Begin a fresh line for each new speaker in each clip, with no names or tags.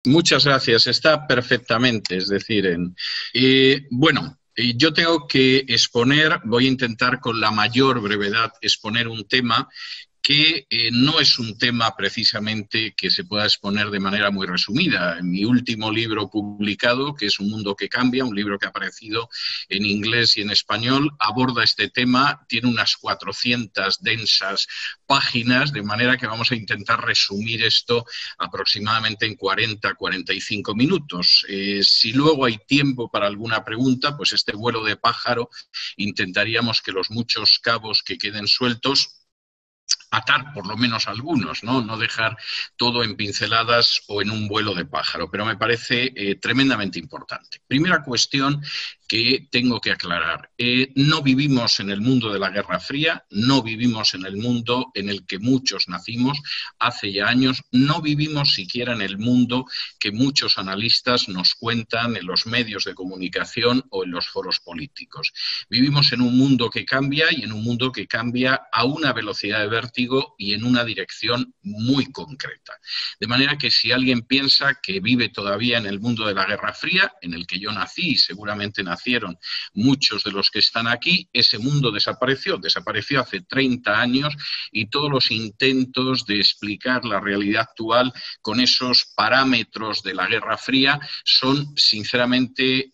Muchas gracias, está perfectamente, es decir, yo tengo que exponer, voy a intentar con la mayor brevedad exponer un tema que no es un tema precisamente que se pueda exponer de manera muy resumida. En mi último libro publicado, que es Un mundo que cambia, un libro que ha aparecido en inglés y en español, aborda este tema, tiene unas 400 densas páginas, de manera que vamos a intentar resumir esto aproximadamente en 40-45 minutos. Si luego hay tiempo para alguna pregunta, pues este vuelo de pájaro intentaríamos que los muchos cabos que queden sueltos atar por lo menos algunos, ¿no? Dejar todo en pinceladas o en un vuelo de pájaro, pero me parece tremendamente importante. Primera cuestión que tengo que aclarar. No vivimos en el mundo de la Guerra Fría, no vivimos en el mundo en el que muchos nacimos hace ya años, no vivimos siquiera en el mundo que muchos analistas nos cuentan en los medios de comunicación o en los foros políticos. Vivimos en un mundo que cambia y en un mundo que cambia a una velocidad de vértigo y en una dirección muy concreta. De manera que si alguien piensa que vive todavía en el mundo de la Guerra Fría, en el que yo nací y seguramente nacieron muchos de los que están aquí, ese mundo desapareció hace 30 años y todos los intentos de explicar la realidad actual con esos parámetros de la Guerra Fría son sinceramente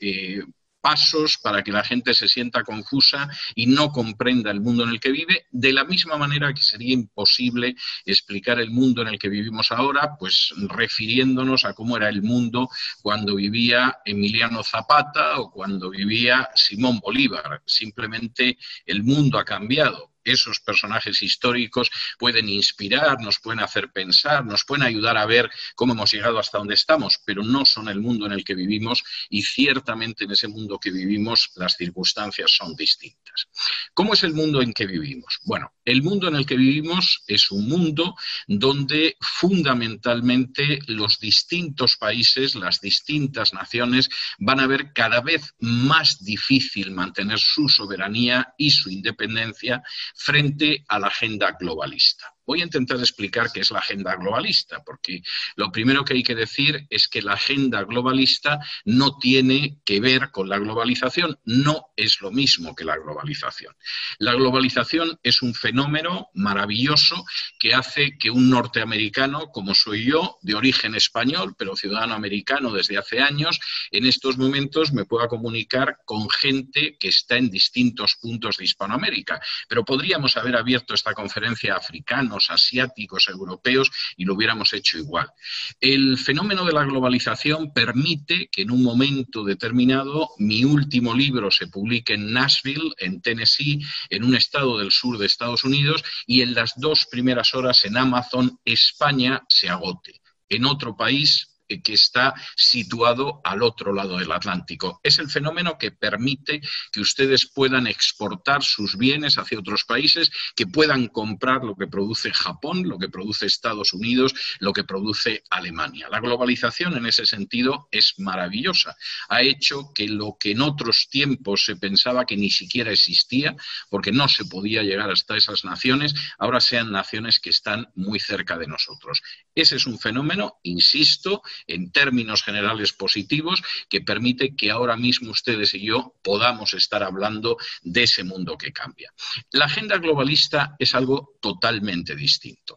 pasos para que la gente se sienta confusa y no comprenda el mundo en el que vive, de la misma manera que sería imposible explicar el mundo en el que vivimos ahora, pues refiriéndonos a cómo era el mundo cuando vivía Emiliano Zapata o cuando vivía Simón Bolívar. Simplemente el mundo ha cambiado. Esos personajes históricos pueden inspirar, nos pueden hacer pensar, nos pueden ayudar a ver cómo hemos llegado hasta donde estamos, pero no son el mundo en el que vivimos y ciertamente en ese mundo que vivimos las circunstancias son distintas. ¿Cómo es el mundo en que vivimos? Bueno, el mundo en el que vivimos es un mundo donde fundamentalmente los distintos países, las distintas naciones van a ver cada vez más difícil mantener su soberanía y su independencia frente a la agenda globalista. Voy a intentar explicar qué es la agenda globalista, porque lo primero que hay que decir es que la agenda globalista no tiene que ver con la globalización, no es lo mismo que la globalización. La globalización es un fenómeno maravilloso que hace que un norteamericano, como soy yo, de origen español, pero ciudadano americano desde hace años, en estos momentos me pueda comunicar con gente que está en distintos puntos de Hispanoamérica. Pero podríamos haber abierto esta conferencia a africanos, asiáticos, europeos, y lo hubiéramos hecho igual. El fenómeno de la globalización permite que en un momento determinado mi último libro se publique en Nashville, en Tennessee, en un estado del sur de Estados Unidos, y en las 2 primeras horas en Amazon España se agote. En otro país que está situado al otro lado del Atlántico. Es el fenómeno que permite que ustedes puedan exportar sus bienes hacia otros países, que puedan comprar lo que produce Japón, lo que produce Estados Unidos, lo que produce Alemania. La globalización en ese sentido es maravillosa. Ha hecho que lo que en otros tiempos se pensaba que ni siquiera existía, porque no se podía llegar hasta esas naciones, ahora sean naciones que están muy cerca de nosotros. Ese es un fenómeno, insisto, en términos generales positivos, que permite que ahora mismo ustedes y yo podamos estar hablando de ese mundo que cambia. La agenda globalista es algo totalmente distinto.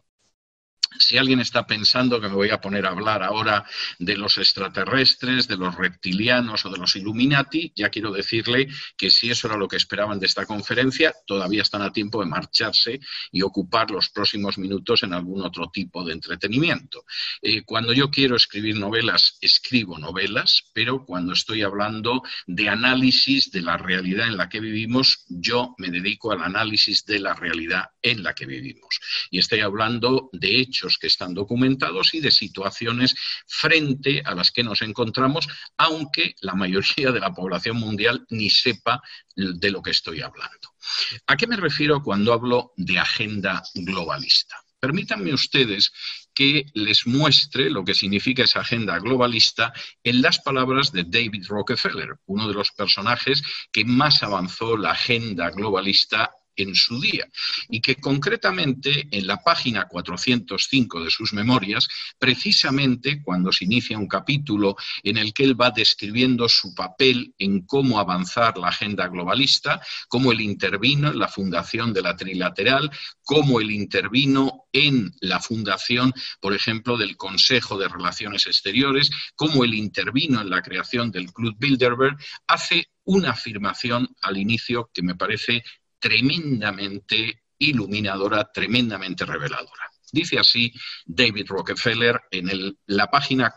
Si alguien está pensando que me voy a poner a hablar ahora de los extraterrestres, de los reptilianos o de los Illuminati, ya quiero decirle que si eso era lo que esperaban de esta conferencia, todavía están a tiempo de marcharse y ocupar los próximos minutos en algún otro tipo de entretenimiento. Cuando yo quiero escribir novelas, escribo novelas, pero cuando estoy hablando de análisis de la realidad en la que vivimos, yo me dedico al análisis de la realidad en la que vivimos. Y estoy hablando de hechos que están documentados y de situaciones frente a las que nos encontramos, aunque la mayoría de la población mundial ni sepa de lo que estoy hablando. ¿A qué me refiero cuando hablo de agenda globalista? Permítanme ustedes que les muestre lo que significa esa agenda globalista en las palabras de David Rockefeller, uno de los personajes que más avanzó la agenda globalista en su día y que concretamente en la página 405 de sus memorias, precisamente cuando se inicia un capítulo en el que él va describiendo su papel en cómo avanzar la agenda globalista, cómo él intervino en la fundación de la Trilateral, cómo él intervino en la fundación, por ejemplo, del Consejo de Relaciones Exteriores, cómo él intervino en la creación del Club Bilderberg, hace una afirmación al inicio que me parece tremendamente iluminadora, tremendamente reveladora. Dice así David Rockefeller en la página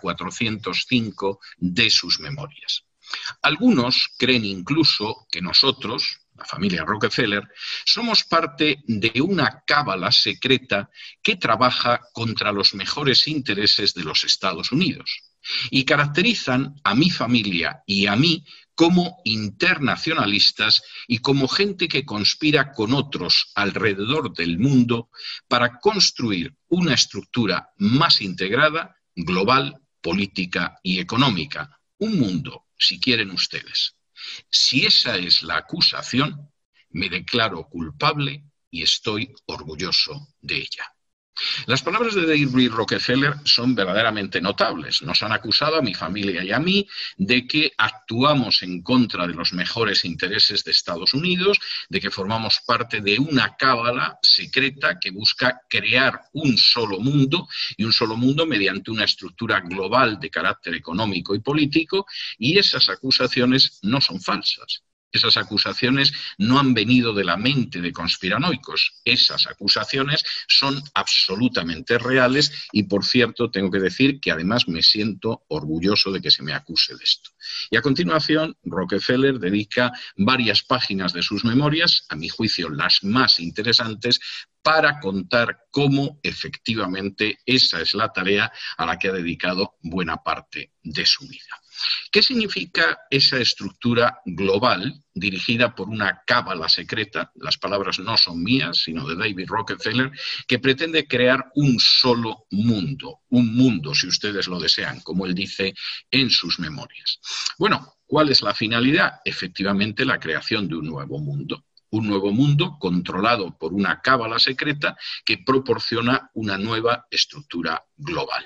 405 de sus memorias. Algunos creen incluso que nosotros, la familia Rockefeller, somos parte de una cábala secreta que trabaja contra los mejores intereses de los Estados Unidos y caracterizan a mi familia y a mí como internacionalistas y como gente que conspira con otros alrededor del mundo para construir una estructura más integrada, global, política y económica. Un mundo, si quieren ustedes. Si esa es la acusación, me declaro culpable y estoy orgulloso de ella. Las palabras de David Rockefeller son verdaderamente notables. Nos han acusado a mi familia y a mí de que actuamos en contra de los mejores intereses de Estados Unidos, de que formamos parte de una cábala secreta que busca crear un solo mundo, y un solo mundo mediante una estructura global de carácter económico y político, y esas acusaciones no son falsas. Esas acusaciones no han venido de la mente de conspiranoicos. Esas acusaciones son absolutamente reales y, por cierto, tengo que decir que además me siento orgulloso de que se me acuse de esto. Y a continuación, Rockefeller dedica varias páginas de sus memorias, a mi juicio las más interesantes, para contar cómo efectivamente esa es la tarea a la que ha dedicado buena parte de su vida. ¿Qué significa esa estructura global dirigida por una cábala secreta? Las palabras no son mías, sino de David Rockefeller, que pretende crear un solo mundo, si ustedes lo desean, como él dice en sus memorias. Bueno, ¿cuál es la finalidad? Efectivamente, la creación de un nuevo mundo. Un nuevo mundo controlado por una cábala secreta que proporciona una nueva estructura global.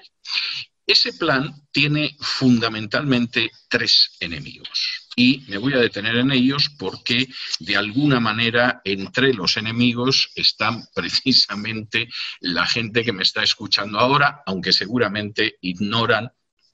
Ese plan tiene fundamentalmente tres enemigos y me voy a detener en ellos porque de alguna manera entre los enemigos están precisamente la gente que me está escuchando ahora, aunque seguramente ignoran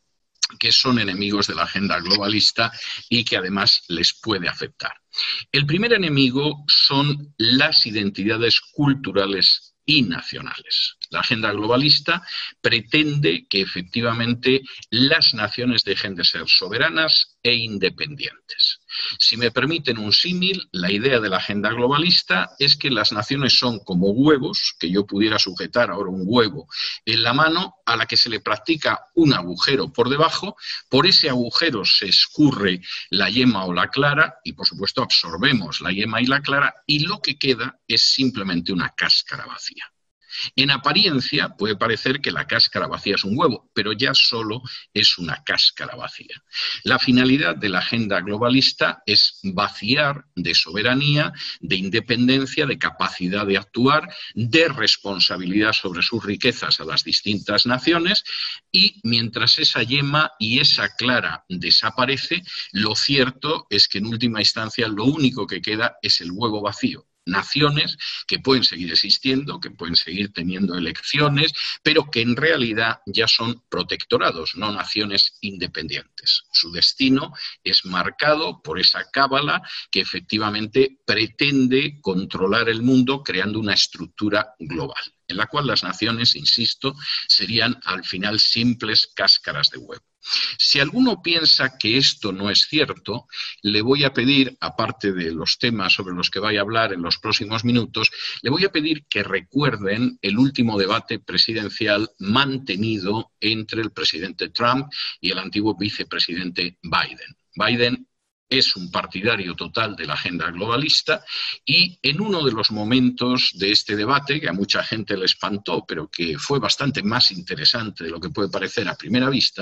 que son enemigos de la agenda globalista y que además les puede afectar. El primer enemigo son las identidades culturales y nacionales. La agenda globalista pretende que efectivamente las naciones dejen de ser soberanas e independientes. Si me permiten un símil, la idea de la agenda globalista es que las naciones son como huevos, que yo pudiera sujetar ahora un huevo en la mano, a la que se le practica un agujero por debajo, por ese agujero se escurre la yema o la clara y por supuesto absorbemos la yema y la clara y lo que queda es simplemente una cáscara vacía. En apariencia puede parecer que la cáscara vacía es un huevo, pero ya solo es una cáscara vacía. La finalidad de la agenda globalista es vaciar de soberanía, de independencia, de capacidad de actuar, de responsabilidad sobre sus riquezas a las distintas naciones y mientras esa yema y esa clara desaparece, lo cierto es que en última instancia lo único que queda es el huevo vacío. Naciones que pueden seguir existiendo, que pueden seguir teniendo elecciones, pero que en realidad ya son protectorados, no naciones independientes. Su destino es marcado por esa cábala que efectivamente pretende controlar el mundo creando una estructura global, en la cual las naciones, insisto, serían al final simples cáscaras de huevo. Si alguno piensa que esto no es cierto, le voy a pedir, aparte de los temas sobre los que voy a hablar en los próximos minutos, le voy a pedir que recuerden el último debate presidencial mantenido entre el presidente Trump y el antiguo vicepresidente Biden. Biden es un partidario total de la agenda globalista y en uno de los momentos de este debate, que a mucha gente le espantó, pero que fue bastante más interesante de lo que puede parecer a primera vista,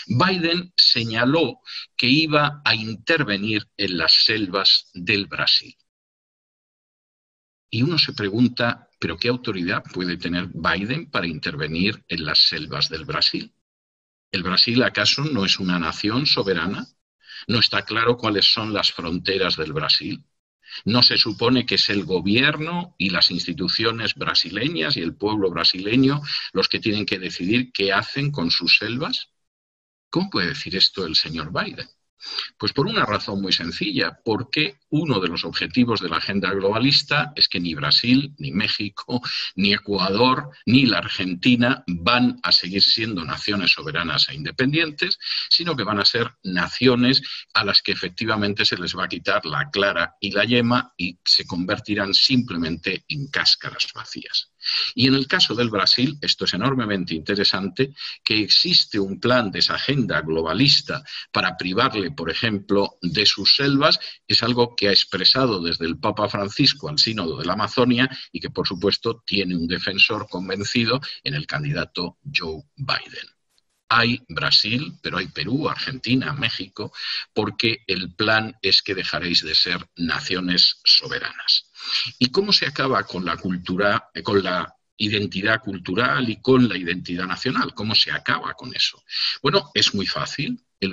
Biden señaló que iba a intervenir en las selvas del Brasil. Y uno se pregunta, ¿pero qué autoridad puede tener Biden para intervenir en las selvas del Brasil? ¿El Brasil acaso no es una nación soberana? ¿No está claro cuáles son las fronteras del Brasil? ¿No se supone que es el gobierno y las instituciones brasileñas y el pueblo brasileño los que tienen que decidir qué hacen con sus selvas? ¿Cómo puede decir esto el señor Biden? Pues por una razón muy sencilla, porque uno de los objetivos de la agenda globalista es que ni Brasil, ni México, ni Ecuador, ni la Argentina van a seguir siendo naciones soberanas e independientes, sino que van a ser naciones a las que efectivamente se les va a quitar la clara y la yema y se convertirán simplemente en cáscaras vacías. Y en el caso del Brasil, esto es enormemente interesante, que existe un plan de esa agenda globalista para privarle, por ejemplo, de sus selvas, es algo que ha expresado desde el Papa Francisco al Sínodo de la Amazonia y que, por supuesto, tiene un defensor convencido en el candidato Joe Biden. Hay Brasil, pero hay Perú, Argentina, México, porque el plan es que dejaréis de ser naciones soberanas. ¿Y cómo se acaba con la cultura, con la identidad cultural y con la identidad nacional? ¿Cómo se acaba con eso? Bueno, es muy fácil. El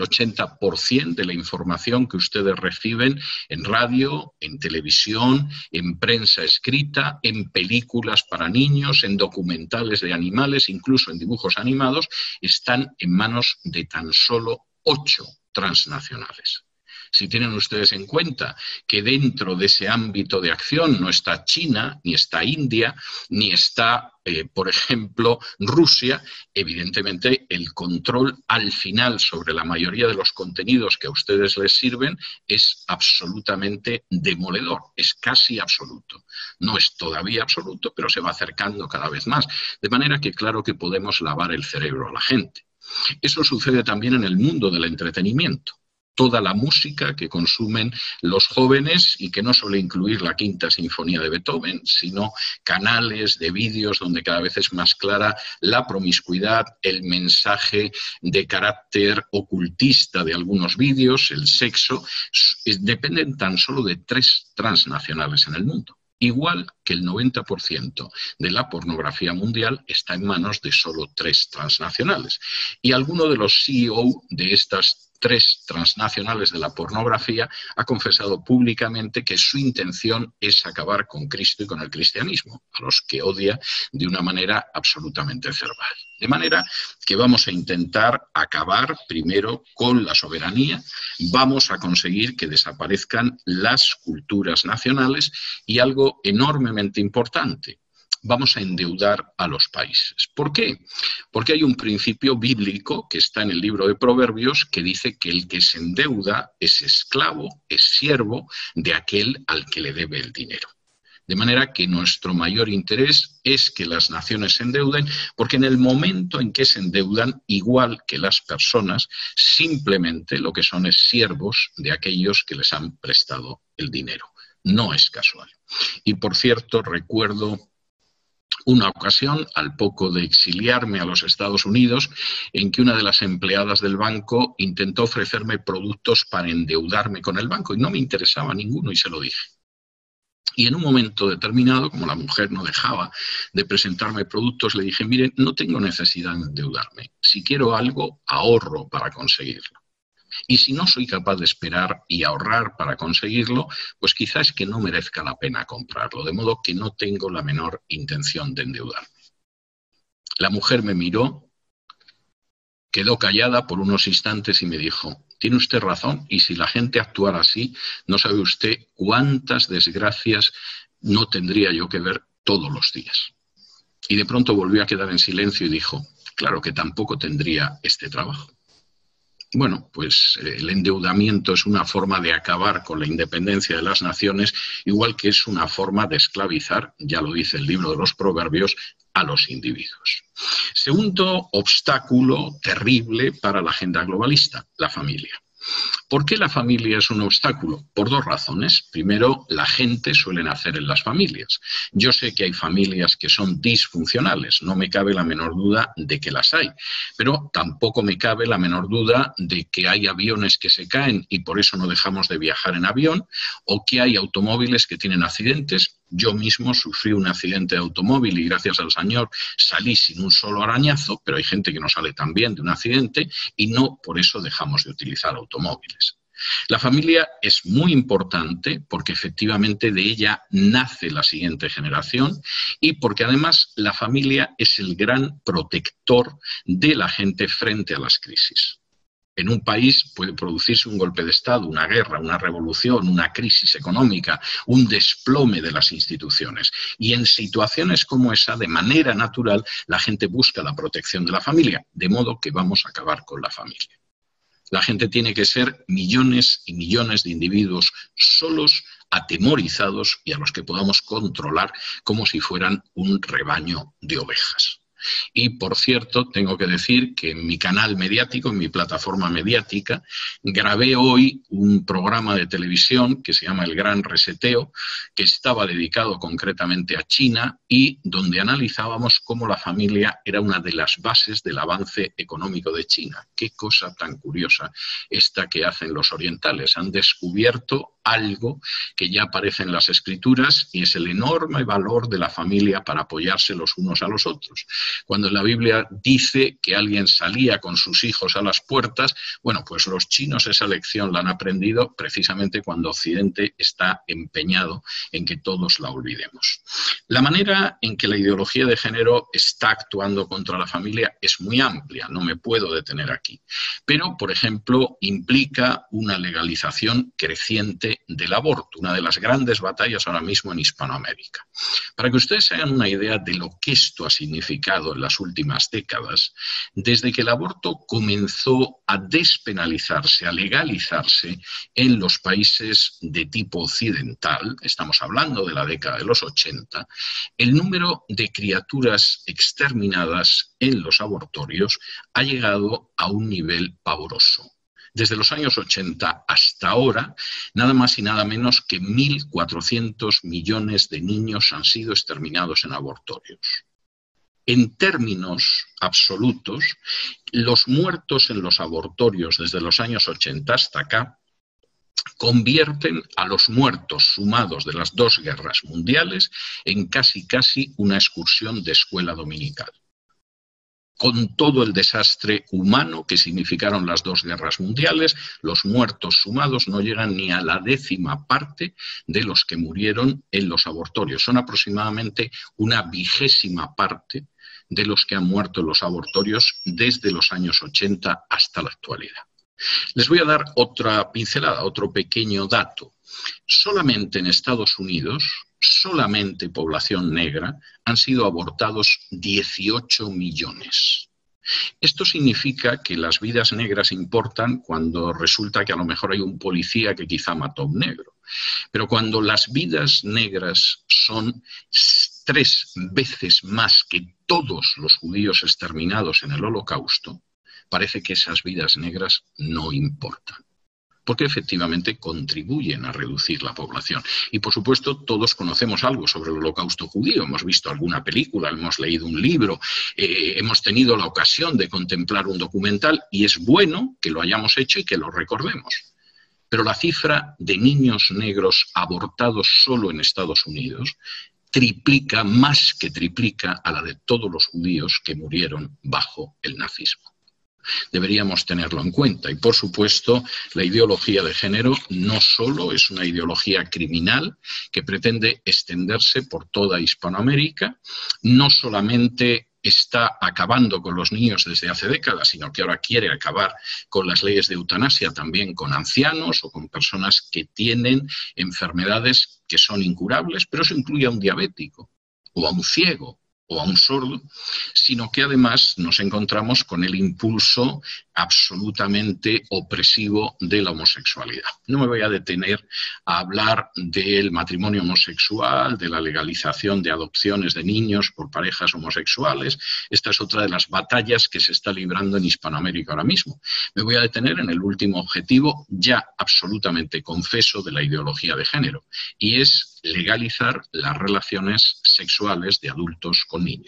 80% de la información que ustedes reciben en radio, en televisión, en prensa escrita, en películas para niños, en documentales de animales, incluso en dibujos animados, están en manos de tan solo 8 transnacionales. Si tienen ustedes en cuenta que dentro de ese ámbito de acción no está China, ni está India, ni está, por ejemplo, Rusia, evidentemente el control al final sobre la mayoría de los contenidos que a ustedes les sirven es absolutamente demoledor, es casi absoluto. No es todavía absoluto, pero se va acercando cada vez más. De manera que claro que podemos lavar el cerebro a la gente. Eso sucede también en el mundo del entretenimiento. Toda la música que consumen los jóvenes y que no suele incluir la Quinta Sinfonía de Beethoven, sino canales de vídeos donde cada vez es más clara la promiscuidad, el mensaje de carácter ocultista de algunos vídeos, el sexo, dependen tan solo de 3 transnacionales en el mundo. Igual que el 90% de la pornografía mundial está en manos de solo 3 transnacionales. Y alguno de los CEO de estas 3 transnacionales de la pornografía ha confesado públicamente que su intención es acabar con Cristo y con el cristianismo, a los que odia de una manera absolutamente cerval. De manera que vamos a intentar acabar primero con la soberanía, vamos a conseguir que desaparezcan las culturas nacionales y algo enormemente importante, vamos a endeudar a los países. ¿Por qué? Porque hay un principio bíblico que está en el libro de Proverbios que dice que el que se endeuda es esclavo, es siervo de aquel al que le debe el dinero. De manera que nuestro mayor interés es que las naciones se endeuden, porque en el momento en que se endeudan, igual que las personas, simplemente lo que son es siervos de aquellos que les han prestado el dinero. No es casual. Y por cierto, recuerdo una ocasión, al poco de exiliarme a los Estados Unidos, en que una de las empleadas del banco intentó ofrecerme productos para endeudarme con el banco y no me interesaba ninguno y se lo dije. Y en un momento determinado, como la mujer no dejaba de presentarme productos, le dije, mire, no tengo necesidad de endeudarme. Si quiero algo, ahorro para conseguirlo. Y si no soy capaz de esperar y ahorrar para conseguirlo, pues quizás es que no merezca la pena comprarlo, de modo que no tengo la menor intención de endeudarme. La mujer me miró, quedó callada por unos instantes y me dijo, tiene usted razón, y si la gente actuara así, no sabe usted cuántas desgracias no tendría yo que ver todos los días. Y de pronto volvió a quedar en silencio y dijo, claro que tampoco tendría este trabajo. Bueno, pues el endeudamiento es una forma de acabar con la independencia de las naciones, igual que es una forma de esclavizar, ya lo dice el libro de los Proverbios, a los individuos. Segundo obstáculo terrible para la agenda globalista, la familia. ¿Por qué la familia es un obstáculo? Por 2 razones. Primero, la gente suele nacer en las familias. Yo sé que hay familias que son disfuncionales, no me cabe la menor duda de que las hay, pero tampoco me cabe la menor duda de que hay aviones que se caen y por eso no dejamos de viajar en avión, o que hay automóviles que tienen accidentes Yo mismo sufrí un accidente de automóvil y gracias al Señor salí sin un solo arañazo, pero hay gente que no sale tan bien de un accidente y no por eso dejamos de utilizar automóviles. La familia es muy importante porque efectivamente de ella nace la siguiente generación y porque además la familia es el gran protector de la gente frente a las crisis. En un país puede producirse un golpe de Estado, una guerra, una revolución, una crisis económica, un desplome de las instituciones. Y en situaciones como esa, de manera natural, la gente busca la protección de la familia, de modo que vamos a acabar con la familia. La gente tiene que ser millones y millones de individuos solos, atemorizados y a los que podamos controlar como si fueran un rebaño de ovejas. Y, por cierto, tengo que decir que en mi canal mediático, en mi plataforma mediática, grabé hoy un programa de televisión que se llama El Gran Reseteo, que estaba dedicado concretamente a China y donde analizábamos cómo la familia era una de las bases del avance económico de China. Qué cosa tan curiosa esta que hacen los orientales. Han descubierto algo que ya aparece en las escrituras y es el enorme valor de la familia para apoyarse los unos a los otros. Cuando en la Biblia dice que alguien salía con sus hijos a las puertas, bueno, pues los chinos esa lección la han aprendido precisamente cuando Occidente está empeñado en que todos la olvidemos. La manera en que la ideología de género está actuando contra la familia es muy amplia, no me puedo detener aquí. Pero, por ejemplo, implica una legalización creciente del aborto, una de las grandes batallas ahora mismo en Hispanoamérica. Para que ustedes se hagan una idea de lo que esto ha significado en las últimas décadas, desde que el aborto comenzó a despenalizarse, a legalizarse en los países de tipo occidental, estamos hablando de la década de los 80, el número de criaturas exterminadas en los abortorios ha llegado a un nivel pavoroso. Desde los años 80 hasta ahora, nada más y nada menos que 1.400 millones de niños han sido exterminados en abortorios. En términos absolutos, los muertos en los abortorios desde los años 80 hasta acá convierten a los muertos sumados de las dos guerras mundiales en casi una excursión de escuela dominical. Con todo el desastre humano que significaron las dos guerras mundiales, los muertos sumados no llegan ni a la 10ª parte de los que murieron en los abortorios. Son aproximadamente una 20ª parte de los que han muerto en los abortorios desde los años 80 hasta la actualidad. Les voy a dar otra pincelada, otro pequeño dato. Solamente en Estados Unidos, solamente población negra, han sido abortados 18 millones. Esto significa que las vidas negras importan cuando resulta que a lo mejor hay un policía que quizá mató a un negro. Pero cuando las vidas negras son 3 veces más que todos los judíos exterminados en el Holocausto, parece que esas vidas negras no importan, porque efectivamente contribuyen a reducir la población. Y por supuesto todos conocemos algo sobre el Holocausto judío, hemos visto alguna película, hemos leído un libro, hemos tenido la ocasión de contemplar un documental y es bueno que lo hayamos hecho y que lo recordemos. Pero la cifra de niños negros abortados solo en Estados Unidos triplica, más que triplica, a la de todos los judíos que murieron bajo el nazismo. Deberíamos tenerlo en cuenta y, por supuesto, la ideología de género no solo es una ideología criminal que pretende extenderse por toda Hispanoamérica, no solamente está acabando con los niños desde hace décadas, sino que ahora quiere acabar con las leyes de eutanasia también con ancianos o con personas que tienen enfermedades que son incurables, pero eso incluye a un diabético o a un ciego o a un sordo, sino que además nos encontramos con el impulso absolutamente opresivo de la homosexualidad. No me voy a detener a hablar del matrimonio homosexual, de la legalización de adopciones de niños por parejas homosexuales. Esta es otra de las batallas que se está librando en Hispanoamérica ahora mismo. Me voy a detener en el último objetivo ya absolutamente confeso de la ideología de género, y es legalizar las relaciones sexuales de adultos con niños.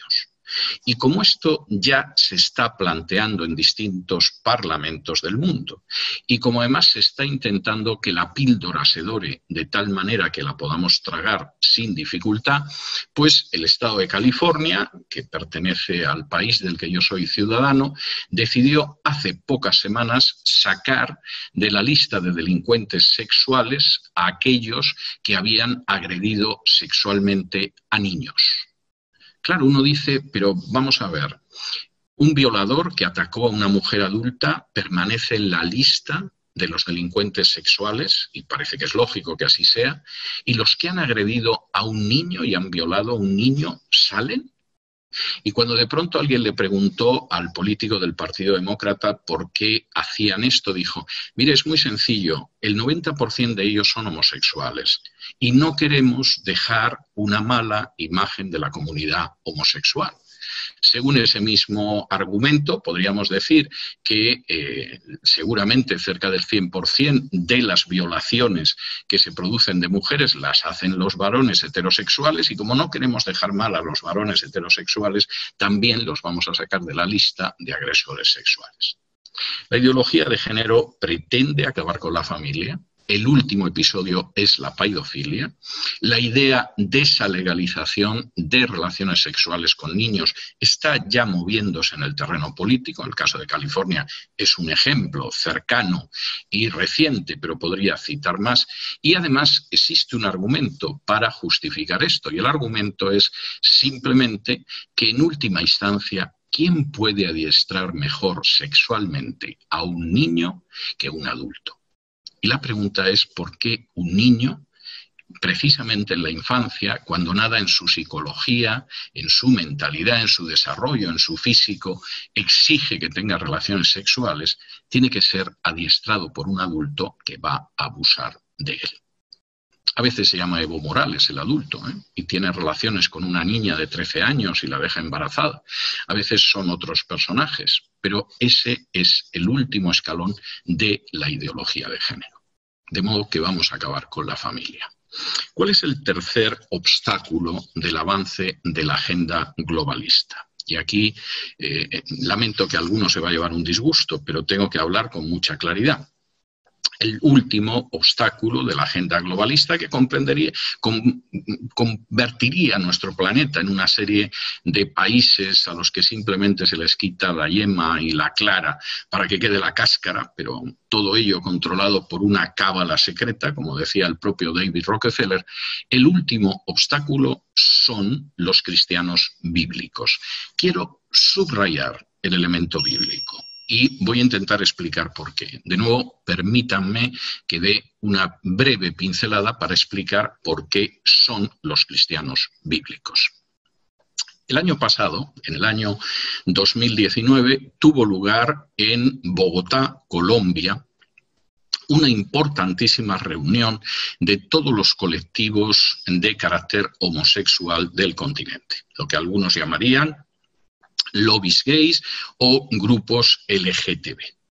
Y como esto ya se está planteando en distintos parlamentos del mundo, y como además se está intentando que la píldora se dore de tal manera que la podamos tragar sin dificultad, pues el Estado de California, que pertenece al país del que yo soy ciudadano, decidió hace pocas semanas sacar de la lista de delincuentes sexuales a aquellos que habían agredido sexualmente a niños. Claro, uno dice, pero vamos a ver, un violador que atacó a una mujer adulta permanece en la lista de los delincuentes sexuales, y parece que es lógico que así sea, y los que han agredido a un niño y han violado a un niño salen. Y cuando de pronto alguien le preguntó al político del Partido Demócrata por qué hacían esto, dijo, mire, es muy sencillo, el 90% de ellos son homosexuales y no queremos dejar una mala imagen de la comunidad homosexual. Según ese mismo argumento, podríamos decir que seguramente cerca del 100% de las violaciones que se producen de mujeres las hacen los varones heterosexuales, y como no queremos dejar mal a los varones heterosexuales, también los vamos a sacar de la lista de agresores sexuales. La ideología de género pretende acabar con la familia. El último episodio es la paidofilia. La idea de esa legalización de relaciones sexuales con niños está ya moviéndose en el terreno político. El caso de California es un ejemplo cercano y reciente, pero podría citar más. Y además existe un argumento para justificar esto, y el argumento es simplemente que en última instancia, ¿quién puede adiestrar mejor sexualmente a un niño que un adulto? Y la pregunta es ¿por qué un niño, precisamente en la infancia, cuando nada en su psicología, en su mentalidad, en su desarrollo, en su físico, exige que tenga relaciones sexuales, tiene que ser adiestrado por un adulto que va a abusar de él? A veces se llama Evo Morales el adulto, y tiene relaciones con una niña de 13 años y la deja embarazada. A veces son otros personajes, pero ese es el último escalón de la ideología de género. De modo que vamos a acabar con la familia. ¿Cuál es el tercer obstáculo del avance de la agenda globalista? Y aquí lamento que a algunos se va a llevar un disgusto, pero tengo que hablar con mucha claridad. El último obstáculo de la agenda globalista que convertiría nuestro planeta en una serie de países a los que simplemente se les quita la yema y la clara para que quede la cáscara, pero todo ello controlado por una cábala secreta, como decía el propio David Rockefeller. El último obstáculo son los cristianos bíblicos. Quiero subrayar el elemento bíblico. Y voy a intentar explicar por qué. De nuevo, permítanme que dé una breve pincelada para explicar por qué son los cristianos bíblicos. El año pasado, en el año 2019, tuvo lugar en Bogotá, Colombia, una importantísima reunión de todos los colectivos de carácter homosexual del continente, lo que algunos llamarían lobbies gays o grupos LGTB.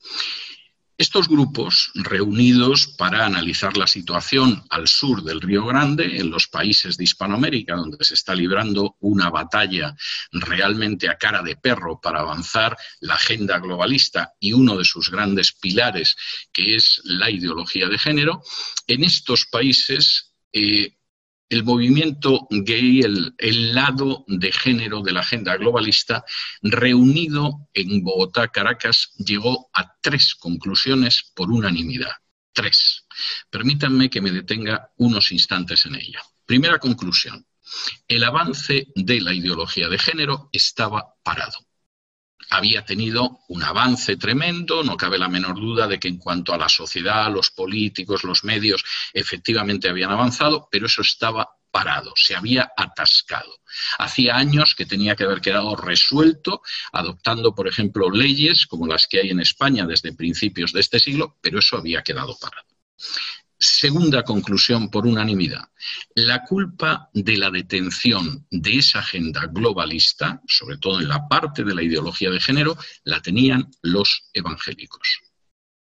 Estos grupos, reunidos para analizar la situación al sur del Río Grande, en los países de Hispanoamérica, donde se está librando una batalla realmente a cara de perro para avanzar la agenda globalista y uno de sus grandes pilares, que es la ideología de género, en estos países el movimiento gay, el lado de género de la agenda globalista, reunido en Bogotá, Caracas, llegó a 3 conclusiones por unanimidad. 3. Permítanme que me detenga unos instantes en ella. Primera conclusión. El avance de la ideología de género estaba parado. Había tenido un avance tremendo, no cabe la menor duda de que en cuanto a la sociedad, los políticos, los medios, efectivamente habían avanzado, pero eso estaba parado, se había atascado. Hacía años que tenía que haber quedado resuelto, adoptando, por ejemplo, leyes como las que hay en España desde principios de este siglo, pero eso había quedado parado. Segunda conclusión por unanimidad. La culpa de la detención de esa agenda globalista, sobre todo en la parte de la ideología de género, la tenían los evangélicos.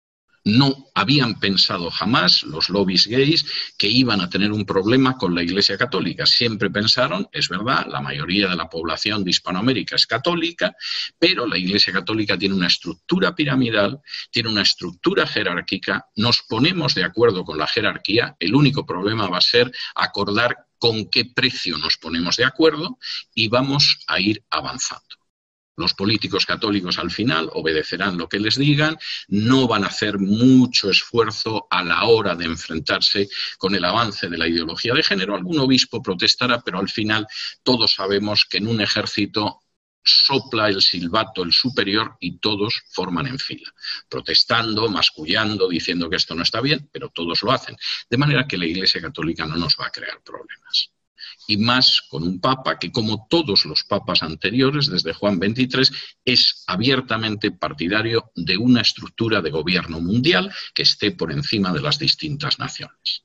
no habían pensado jamás los lobbies gays que iban a tener un problema con la Iglesia Católica. Siempre pensaron, es verdad, la mayoría de la población de Hispanoamérica es católica, pero la Iglesia Católica tiene una estructura piramidal, tiene una estructura jerárquica, nos ponemos de acuerdo con la jerarquía, el único problema va a ser acordar con qué precio nos ponemos de acuerdo y vamos a ir avanzando. Los políticos católicos al final obedecerán lo que les digan, no van a hacer mucho esfuerzo a la hora de enfrentarse con el avance de la ideología de género. Algún obispo protestará, pero al final todos sabemos que en un ejército sopla el silbato el superior y todos forman en fila, protestando, mascullando, diciendo que esto no está bien, pero todos lo hacen. De manera que la Iglesia Católica no nos va a crear problemas. Y más con un papa que, como todos los papas anteriores, desde Juan XXIII, es abiertamente partidario de una estructura de gobierno mundial que esté por encima de las distintas naciones.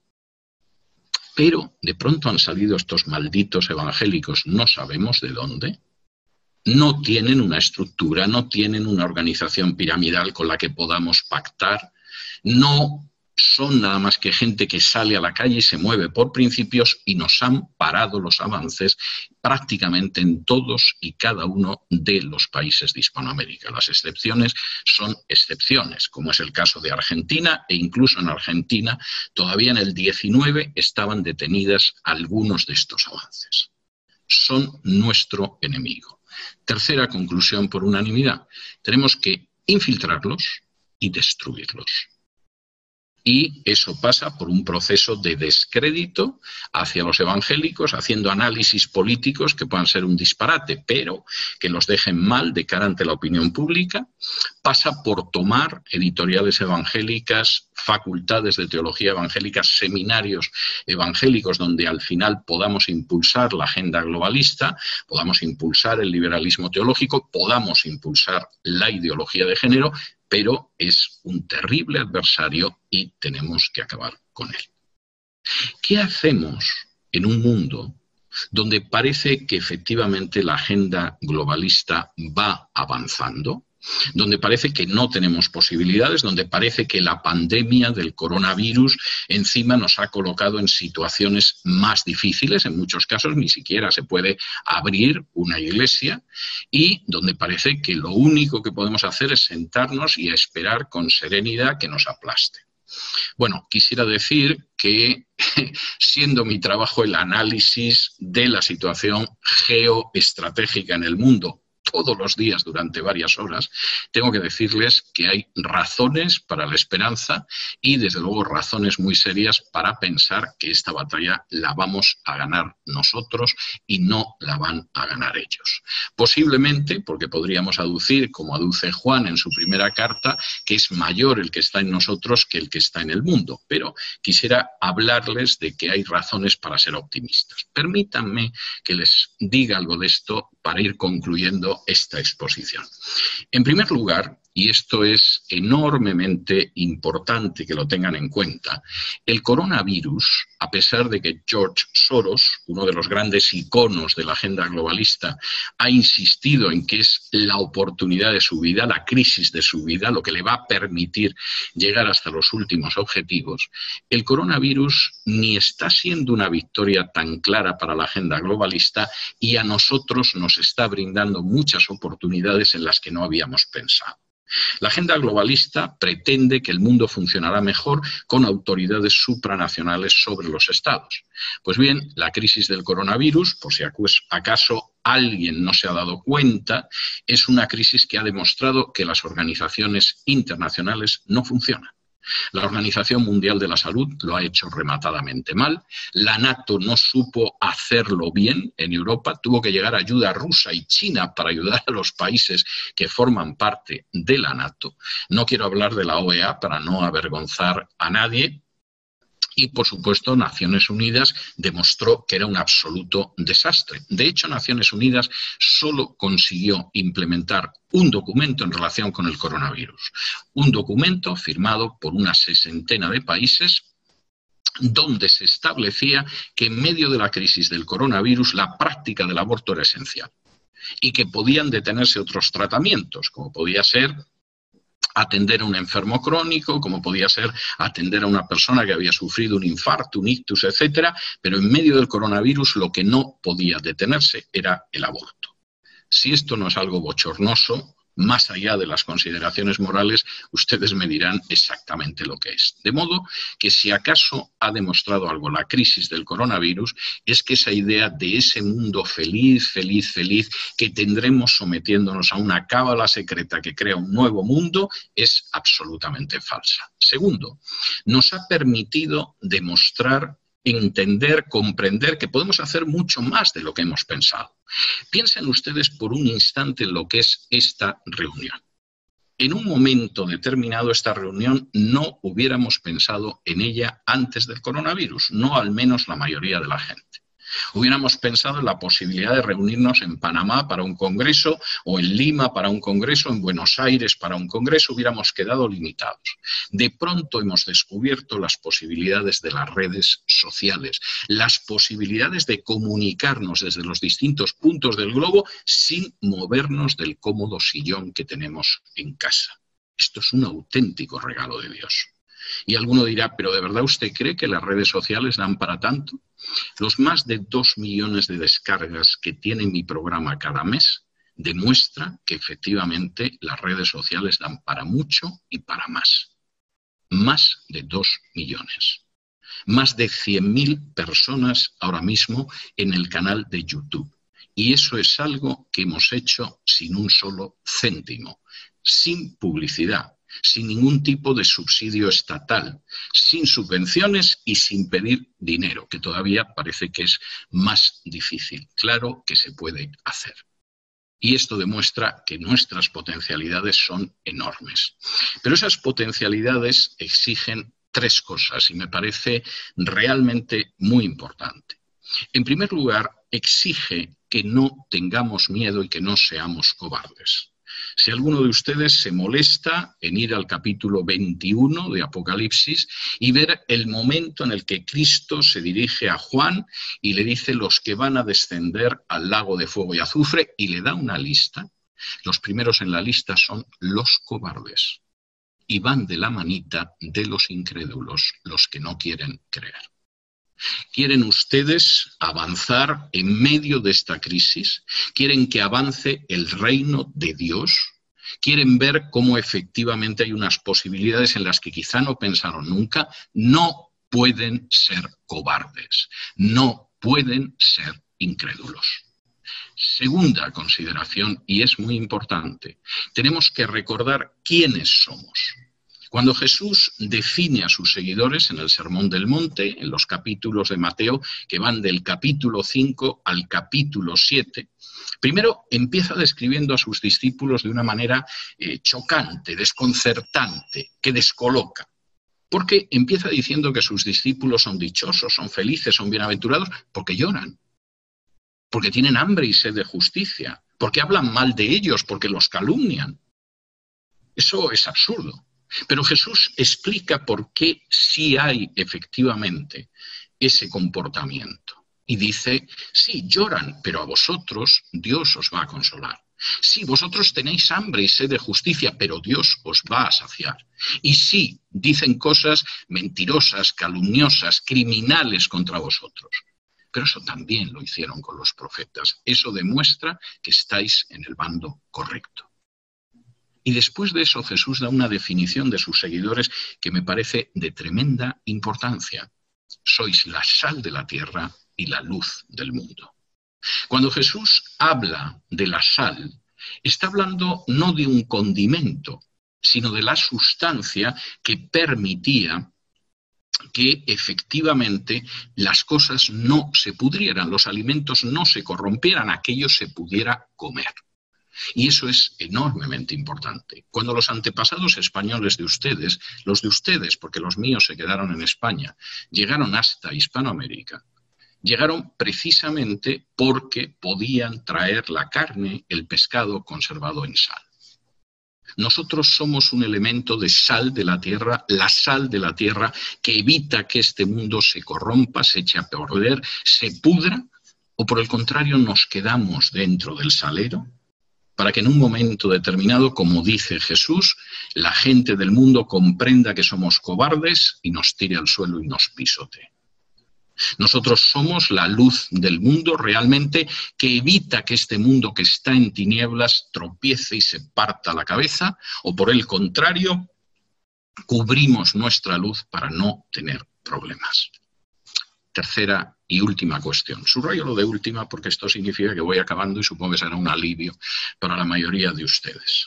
Pero de pronto han salido estos malditos evangélicos, no sabemos de dónde. No tienen una estructura, no tienen una organización piramidal con la que podamos pactar, no son nada más que gente que sale a la calle y se mueve por principios y nos han parado los avances prácticamente en todos y cada uno de los países de Hispanoamérica. Las excepciones son excepciones, como es el caso de Argentina, e incluso en Argentina todavía en el 19 estaban detenidas algunos de estos avances. Son nuestro enemigo. Tercera conclusión por unanimidad. Tenemos que infiltrarlos y destruirlos. Y eso pasa por un proceso de descrédito hacia los evangélicos, haciendo análisis políticos que puedan ser un disparate, pero que los dejen mal de cara ante la opinión pública. Pasa por tomar editoriales evangélicas, facultades de teología evangélica, seminarios evangélicos donde al final podamos impulsar la agenda globalista, podamos impulsar el liberalismo teológico, podamos impulsar la ideología de género, pero es un terrible adversario y tenemos que acabar con él. ¿Qué hacemos en un mundo donde parece que efectivamente la agenda globalista va avanzando? Donde parece que no tenemos posibilidades, donde parece que la pandemia del coronavirus encima nos ha colocado en situaciones más difíciles, en muchos casos ni siquiera se puede abrir una iglesia, y donde parece que lo único que podemos hacer es sentarnos y esperar con serenidad que nos aplaste. Bueno, quisiera decir que, siendo mi trabajo el análisis de la situación geoestratégica en el mundo, todos los días durante varias horas, tengo que decirles que hay razones para la esperanza y, desde luego, razones muy serias para pensar que esta batalla la vamos a ganar nosotros y no la van a ganar ellos. Posiblemente, porque podríamos aducir, como aduce Juan en su primera carta, que es mayor el que está en nosotros que el que está en el mundo, pero quisiera hablarles de que hay razones para ser optimistas. Permítanme que les diga algo de esto para ir concluyendo esta exposición. En primer lugar, y esto es enormemente importante que lo tengan en cuenta, el coronavirus, a pesar de que George Soros, uno de los grandes iconos de la agenda globalista, ha insistido en que es la oportunidad de su vida, la crisis de su vida, lo que le va a permitir llegar hasta los últimos objetivos, el coronavirus ni está siendo una victoria tan clara para la agenda globalista y a nosotros nos está brindando muchas oportunidades en las que no habíamos pensado. La agenda globalista pretende que el mundo funcionará mejor con autoridades supranacionales sobre los estados. Pues bien, la crisis del coronavirus, por si acaso alguien no se ha dado cuenta, es una crisis que ha demostrado que las organizaciones internacionales no funcionan. La Organización Mundial de la Salud lo ha hecho rematadamente mal. La NATO no supo hacerlo bien en Europa. Tuvo que llegar ayuda rusa y china para ayudar a los países que forman parte de la NATO. No quiero hablar de la OEA para no avergonzar a nadie. Y, por supuesto, Naciones Unidas demostró que era un absoluto desastre. De hecho, Naciones Unidas solo consiguió implementar un documento en relación con el coronavirus. Un documento firmado por una sesentena de países donde se establecía que en medio de la crisis del coronavirus la práctica del aborto era esencial y que podían detenerse otros tratamientos, como podía ser atender a un enfermo crónico, como podía ser atender a una persona que había sufrido un infarto, un ictus, etcétera, pero en medio del coronavirus lo que no podía detenerse era el aborto. Si esto no es algo bochornoso, más allá de las consideraciones morales, ustedes me dirán exactamente lo que es. De modo que si acaso ha demostrado algo la crisis del coronavirus, es que esa idea de ese mundo feliz, feliz, feliz, que tendremos sometiéndonos a una cábala secreta que crea un nuevo mundo, es absolutamente falsa. Segundo, nos ha permitido demostrar, entender, comprender que podemos hacer mucho más de lo que hemos pensado. Piensen ustedes por un instante en lo que es esta reunión. En un momento determinado esta reunión no hubiéramos pensado en ella antes del coronavirus, no al menos la mayoría de la gente. Hubiéramos pensado en la posibilidad de reunirnos en Panamá para un congreso, o en Lima para un congreso, en Buenos Aires para un congreso, hubiéramos quedado limitados. De pronto hemos descubierto las posibilidades de las redes sociales, las posibilidades de comunicarnos desde los distintos puntos del globo sin movernos del cómodo sillón que tenemos en casa. Esto es un auténtico regalo de Dios. Y alguno dirá, ¿pero de verdad usted cree que las redes sociales dan para tanto? Los más de 2 millones de descargas que tiene mi programa cada mes demuestra que efectivamente las redes sociales dan para mucho y para más. Más de 2 millones. Más de 100.000 personas ahora mismo en el canal de YouTube. Y eso es algo que hemos hecho sin un solo céntimo, sin publicidad, sin ningún tipo de subsidio estatal, sin subvenciones y sin pedir dinero, que todavía parece que es más difícil. Claro que se puede hacer. Y esto demuestra que nuestras potencialidades son enormes. Pero esas potencialidades exigen 3 cosas y me parece realmente muy importante. En primer lugar, exige que no tengamos miedo y que no seamos cobardes. Si alguno de ustedes se molesta en ir al capítulo 21 de Apocalipsis y ver el momento en el que Cristo se dirige a Juan y le dice los que van a descender al lago de fuego y azufre y le da una lista, los primeros en la lista son los cobardes y van de la manita de los incrédulos, los que no quieren creer. ¿Quieren ustedes avanzar en medio de esta crisis? ¿Quieren que avance el reino de Dios? ¿Quieren ver cómo efectivamente hay unas posibilidades en las que quizá no pensaron nunca? No pueden ser cobardes, no pueden ser incrédulos. Segunda consideración, y es muy importante, tenemos que recordar quiénes somos. Cuando Jesús define a sus seguidores en el Sermón del Monte, en los capítulos de Mateo, que van del capítulo 5 al capítulo 7, primero empieza describiendo a sus discípulos de una manera chocante, desconcertante, que descoloca. Porque empieza diciendo que sus discípulos son dichosos, son felices, son bienaventurados, porque lloran, porque tienen hambre y sed de justicia, porque hablan mal de ellos, porque los calumnian. Eso es absurdo. Pero Jesús explica por qué sí hay efectivamente ese comportamiento. Y dice, sí, lloran, pero a vosotros Dios os va a consolar. Sí, vosotros tenéis hambre y sed de justicia, pero Dios os va a saciar. Y sí, dicen cosas mentirosas, calumniosas, criminales contra vosotros. Pero eso también lo hicieron con los profetas. Eso demuestra que estáis en el bando correcto. Y después de eso Jesús da una definición de sus seguidores que me parece de tremenda importancia. Sois la sal de la tierra y la luz del mundo. Cuando Jesús habla de la sal, está hablando no de un condimento, sino de la sustancia que permitía que efectivamente las cosas no se pudrieran, los alimentos no se corrompieran, aquello se pudiera comer. Y eso es enormemente importante. Cuando los antepasados españoles de ustedes, los de ustedes, porque los míos se quedaron en España, llegaron hasta Hispanoamérica, llegaron precisamente porque podían traer la carne, el pescado conservado en sal. Nosotros somos un elemento de sal de la tierra, la sal de la tierra que evita que este mundo se corrompa, se eche a perder, se pudra, o por el contrario nos quedamos dentro del salero. para que en un momento determinado, como dice Jesús, la gente del mundo comprenda que somos cobardes y nos tire al suelo y nos pisotee. Nosotros somos la luz del mundo realmente, que evita que este mundo que está en tinieblas tropiece y se parta la cabeza, o por el contrario, cubrimos nuestra luz para no tener problemas. Tercera y última cuestión. Subrayo lo de última porque esto significa que voy acabando y supongo que será un alivio para la mayoría de ustedes.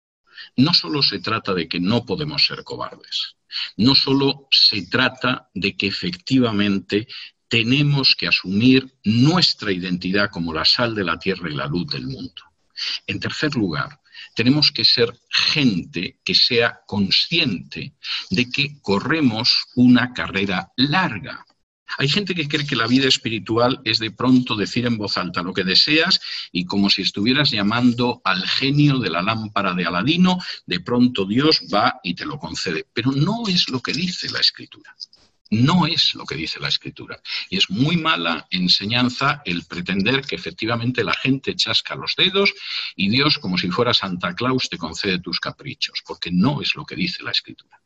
No solo se trata de que no podemos ser cobardes, no solo se trata de que efectivamente tenemos que asumir nuestra identidad como la sal de la tierra y la luz del mundo. En tercer lugar, tenemos que ser gente que sea consciente de que corremos una carrera larga. Hay gente que cree que la vida espiritual es de pronto decir en voz alta lo que deseas y como si estuvieras llamando al genio de la lámpara de Aladino, de pronto Dios va y te lo concede. Pero no es lo que dice la Escritura. No es lo que dice la Escritura. Y es muy mala enseñanza el pretender que efectivamente la gente chasca los dedos y Dios, como si fuera Santa Claus, te concede tus caprichos, porque no es lo que dice la Escritura.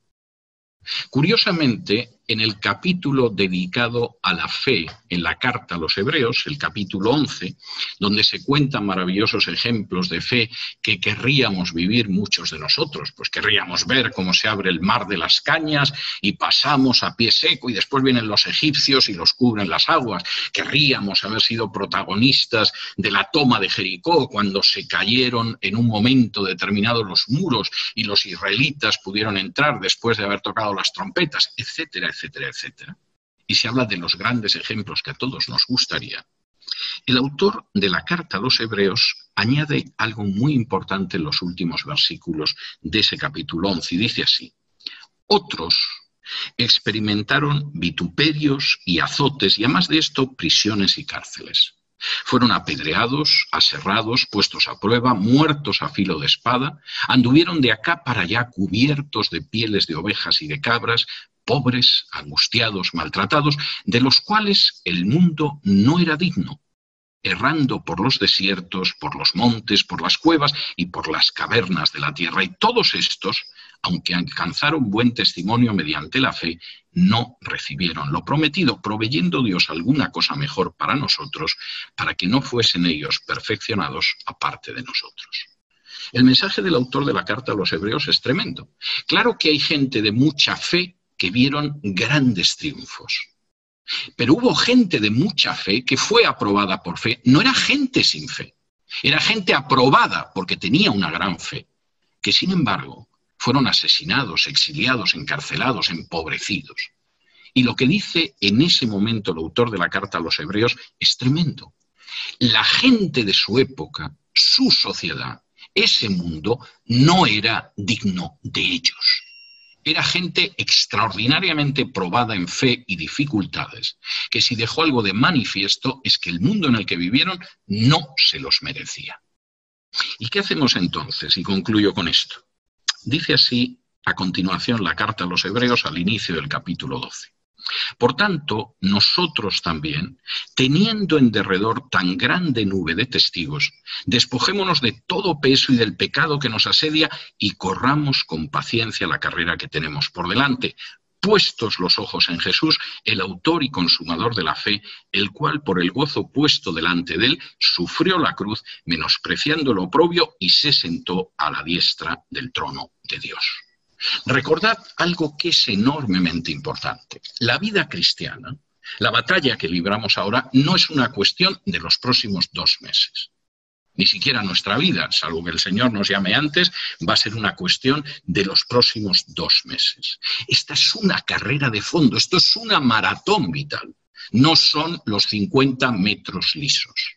Curiosamente, en el capítulo dedicado a la fe en la carta a los Hebreos, el capítulo 11, donde se cuentan maravillosos ejemplos de fe que querríamos vivir muchos de nosotros, pues querríamos ver cómo se abre el mar de las cañas y pasamos a pie seco y después vienen los egipcios y los cubren las aguas. Querríamos haber sido protagonistas de la toma de Jericó cuando se cayeron en un momento determinado los muros y los israelitas pudieron entrar después de haber tocado las trompetas, etcétera, etcétera, etcétera. Y se habla de los grandes ejemplos que a todos nos gustaría. El autor de la carta a los Hebreos añade algo muy importante en los últimos versículos de ese capítulo 11 y dice así: otros experimentaron vituperios y azotes y además de esto prisiones y cárceles. Fueron apedreados, aserrados, puestos a prueba, muertos a filo de espada, anduvieron de acá para allá cubiertos de pieles de ovejas y de cabras, pobres, angustiados, maltratados, de los cuales el mundo no era digno, errando por los desiertos, por los montes, por las cuevas y por las cavernas de la tierra. Y todos estos, aunque alcanzaron buen testimonio mediante la fe, no recibieron lo prometido, proveyendo Dios alguna cosa mejor para nosotros, para que no fuesen ellos perfeccionados aparte de nosotros. El mensaje del autor de la carta a los Hebreos es tremendo. Claro que hay gente de mucha fe que vieron grandes triunfos. Pero hubo gente de mucha fe que fue aprobada por fe. No era gente sin fe, era gente aprobada porque tenía una gran fe, que sin embargo fueron asesinados, exiliados, encarcelados, empobrecidos. Y lo que dice en ese momento el autor de la carta a los Hebreos es tremendo. La gente de su época, su sociedad, ese mundo no era digno de ellos. Era gente extraordinariamente probada en fe y dificultades, que si dejó algo de manifiesto es que el mundo en el que vivieron no se los merecía. ¿Y qué hacemos entonces? Y concluyo con esto. Dice así a continuación la carta a los Hebreos al inicio del capítulo 12. Por tanto, nosotros también, teniendo en derredor tan grande nube de testigos, despojémonos de todo peso y del pecado que nos asedia y corramos con paciencia la carrera que tenemos por delante, puestos los ojos en Jesús, el autor y consumador de la fe, el cual por el gozo puesto delante de él sufrió la cruz, menospreciando lo oprobio y se sentó a la diestra del trono de Dios. Recordad algo que es enormemente importante. La vida cristiana, la batalla que libramos ahora, no es una cuestión de los próximos 2 meses. Ni siquiera nuestra vida, salvo que el Señor nos llame antes, va a ser una cuestión de los próximos 2 meses. Esta es una carrera de fondo, esto es una maratón vital. No son los 50 metros lisos.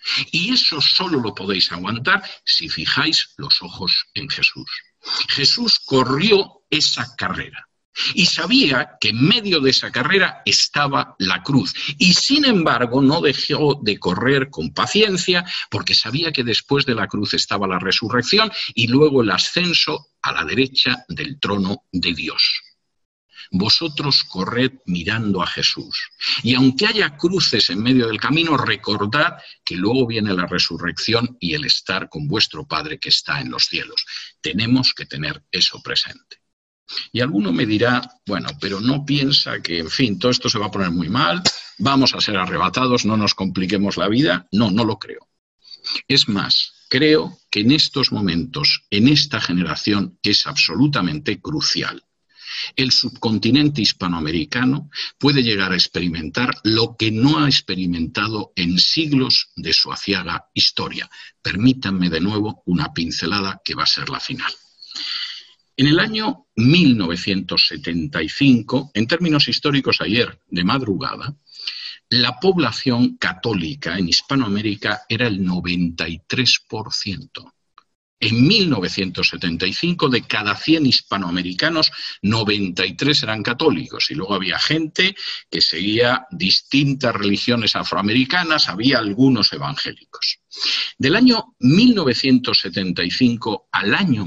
Y eso solo lo podéis aguantar si fijáis los ojos en Jesús. Jesús corrió esa carrera y sabía que en medio de esa carrera estaba la cruz y sin embargo no dejó de correr con paciencia porque sabía que después de la cruz estaba la resurrección y luego el ascenso a la derecha del trono de Dios. Vosotros corred mirando a Jesús. Y aunque haya cruces en medio del camino, recordad que luego viene la resurrección y el estar con vuestro Padre que está en los cielos. Tenemos que tener eso presente. Y alguno me dirá, bueno, pero no piensa que, en fin, todo esto se va a poner muy mal, vamos a ser arrebatados, no nos compliquemos la vida. No, no lo creo. Es más, creo que en estos momentos, en esta generación, es absolutamente crucial. El subcontinente hispanoamericano puede llegar a experimentar lo que no ha experimentado en siglos de su aciaga historia. Permítanme de nuevo una pincelada que va a ser la final. En el año 1975, en términos históricos ayer de madrugada, la población católica en Hispanoamérica era el 93%. En 1975, de cada 100 hispanoamericanos, 93 eran católicos. Y luego había gente que seguía distintas religiones afroamericanas, había algunos evangélicos. Del año 1975 al año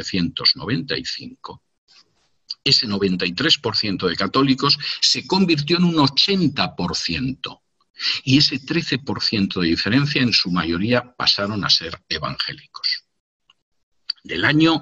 1995, ese 93% de católicos se convirtió en un 80%. Y ese 13% de diferencia, en su mayoría, pasaron a ser evangélicos. Del año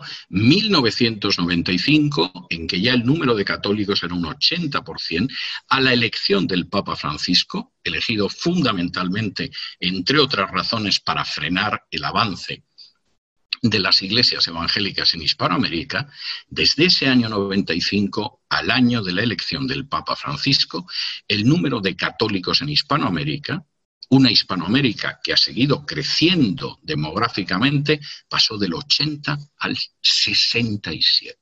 1995, en que ya el número de católicos era un 80%, a la elección del Papa Francisco, elegido fundamentalmente, entre otras razones, para frenar el avance de las iglesias evangélicas en Hispanoamérica, desde ese año 95 al año de la elección del Papa Francisco, el número de católicos en Hispanoamérica, una Hispanoamérica que ha seguido creciendo demográficamente, pasó del 80 al 67.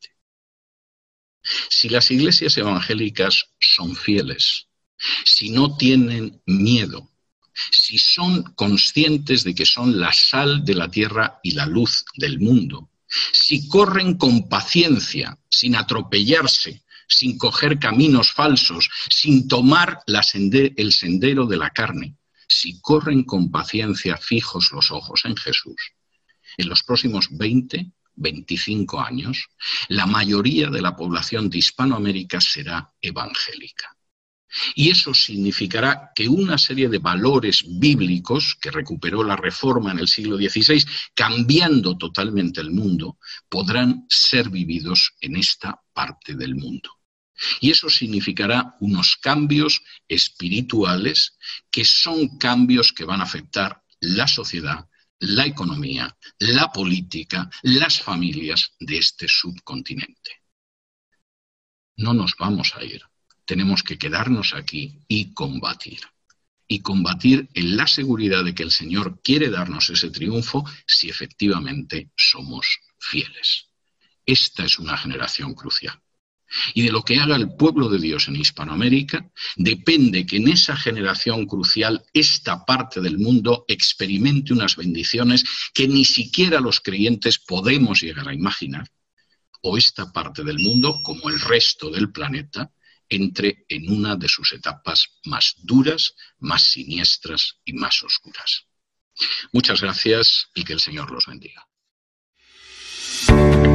Si las iglesias evangélicas son fieles, si no tienen miedo, si son conscientes de que son la sal de la tierra y la luz del mundo, si corren con paciencia, sin atropellarse, sin coger caminos falsos, sin tomar el sendero de la carne, si corren con paciencia fijos los ojos en Jesús, en los próximos 20, 25 años, la mayoría de la población de Hispanoamérica será evangélica. Y eso significará que una serie de valores bíblicos que recuperó la Reforma en el siglo XVI, cambiando totalmente el mundo, podrán ser vividos en esta parte del mundo. Y eso significará unos cambios espirituales que son cambios que van a afectar la sociedad, la economía, la política, las familias de este subcontinente. No nos vamos a ir. Tenemos que quedarnos aquí y combatir. Y combatir en la seguridad de que el Señor quiere darnos ese triunfo si efectivamente somos fieles. Esta es una generación crucial. Y de lo que haga el pueblo de Dios en Hispanoamérica, depende que en esa generación crucial esta parte del mundo experimente unas bendiciones que ni siquiera los creyentes podemos llegar a imaginar, o esta parte del mundo, como el resto del planeta, entre en una de sus etapas más duras, más siniestras y más oscuras. Muchas gracias y que el Señor los bendiga.